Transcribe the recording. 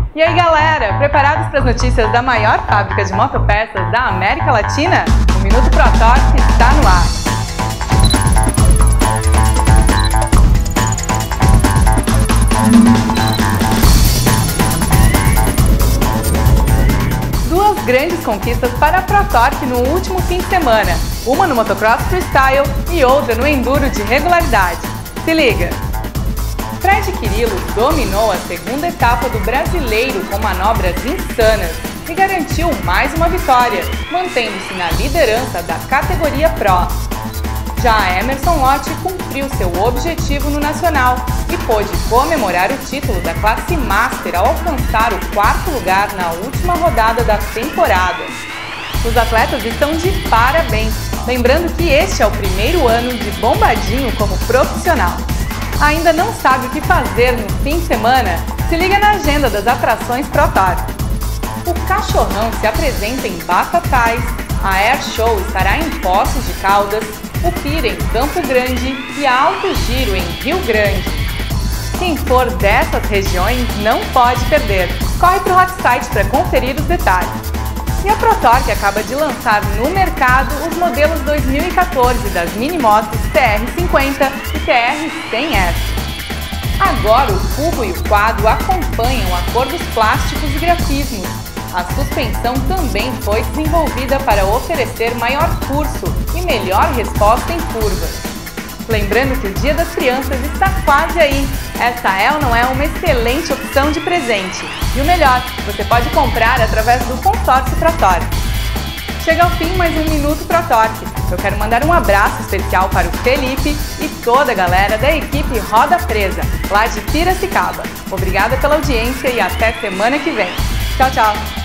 E aí galera, preparados para as notícias da maior fábrica de motopeças da América Latina? O Minuto Pro Torque está no ar! Duas grandes conquistas para a Pro Torque no último fim de semana, uma no motocross freestyle e outra no enduro de regularidade. Se liga! Fred Quirilo dominou a segunda etapa do Brasileiro com manobras insanas e garantiu mais uma vitória, mantendo-se na liderança da categoria Pro. Já Emerson Lott cumpriu seu objetivo no Nacional e pôde comemorar o título da classe Master ao alcançar o 4º lugar na última rodada da temporada. Os atletas estão de parabéns, lembrando que este é o primeiro ano de Bombadinho como profissional. Ainda não sabe o que fazer no fim de semana? Se liga na agenda das atrações Pro Torque. O Cachorrão se apresenta em Batatais, a Air Show estará em Poços de Caldas, o Pira em Campo Grande e a Alto Giro em Rio Grande. Quem for dessas regiões não pode perder. Corre para o Hot Site para conferir os detalhes. E a Pro Torque acaba de lançar no mercado os modelos 2014 das minimotos TR50 e TR100S. Agora o cubo e o quadro acompanham a cor dos plásticos e grafismos. A suspensão também foi desenvolvida para oferecer maior curso e melhor resposta em curvas. Lembrando que o Dia das Crianças está quase aí. Essa é ou não é uma excelente opção de presente. E o melhor, você pode comprar através do consórcio Pro Torque. Chega ao fim mais um Minuto Pro Torque. Eu quero mandar um abraço especial para o Felipe e toda a galera da equipe Roda Presa, lá de Piracicaba. Obrigada pela audiência e até semana que vem. Tchau, tchau!